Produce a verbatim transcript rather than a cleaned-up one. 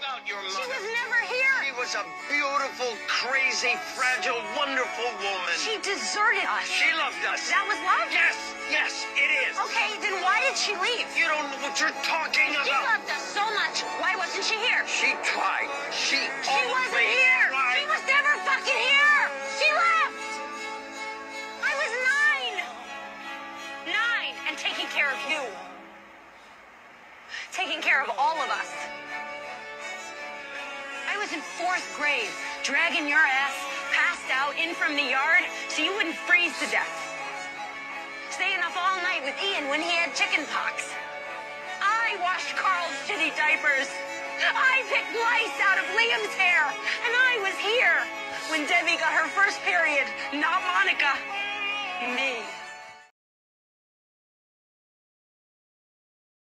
about your mother? She was never here. She was a beautiful, crazy, fragile, wonderful woman. She deserted us. She loved us. That was love? Yes, yes, it is. Okay, then why did she leave? You don't know what you're talking She about. loved us so much. Why wasn't she here? She tried. She She wasn't here. Tried. She was never fucking here. She left. I was nine. Nine and taking care of you. Taking care of all of us. I was in fourth grade, dragging your ass, passed out, in from the yard, so you wouldn't freeze to death. Staying up all night with Ian when he had chicken pox. I washed Carl's shitty diapers. I picked lice out of Liam's hair. And I was here when Debbie got her first period, not Monica. Me.